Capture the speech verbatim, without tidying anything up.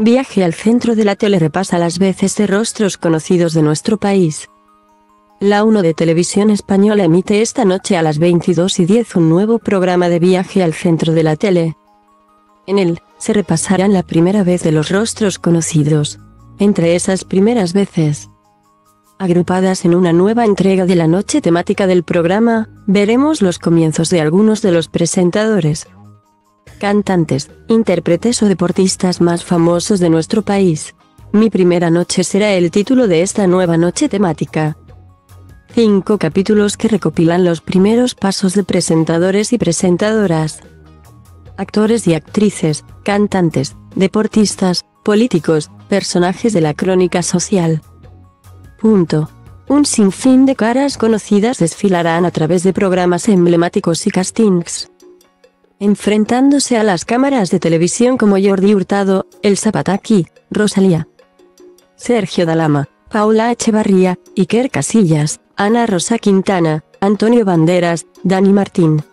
Viaje al centro de la tele repasa las veces de rostros conocidos de nuestro país. La uno de Televisión Española emite esta noche a las veintidós y diez un nuevo programa de Viaje al centro de la tele. En él, se repasarán la primera vez de los rostros conocidos. Entre esas primeras veces, agrupadas en una nueva entrega de la noche temática del programa, veremos los comienzos de algunos de los presentadores, cantantes, intérpretes o deportistas más famosos de nuestro país. Mi primera noche será el título de esta nueva noche temática. Cinco capítulos que recopilan los primeros pasos de presentadores y presentadoras, actores y actrices, cantantes, deportistas, políticos, personajes de la crónica social. Punto. Un sinfín de caras conocidas desfilarán a través de programas emblemáticos y castings, enfrentándose a las cámaras de televisión como Jordi Hurtado, Elsa Pataky, Rosalía, Sergio Dalama, Paula Echevarría, Iker Casillas, Ana Rosa Quintana, Antonio Banderas, Dani Martín.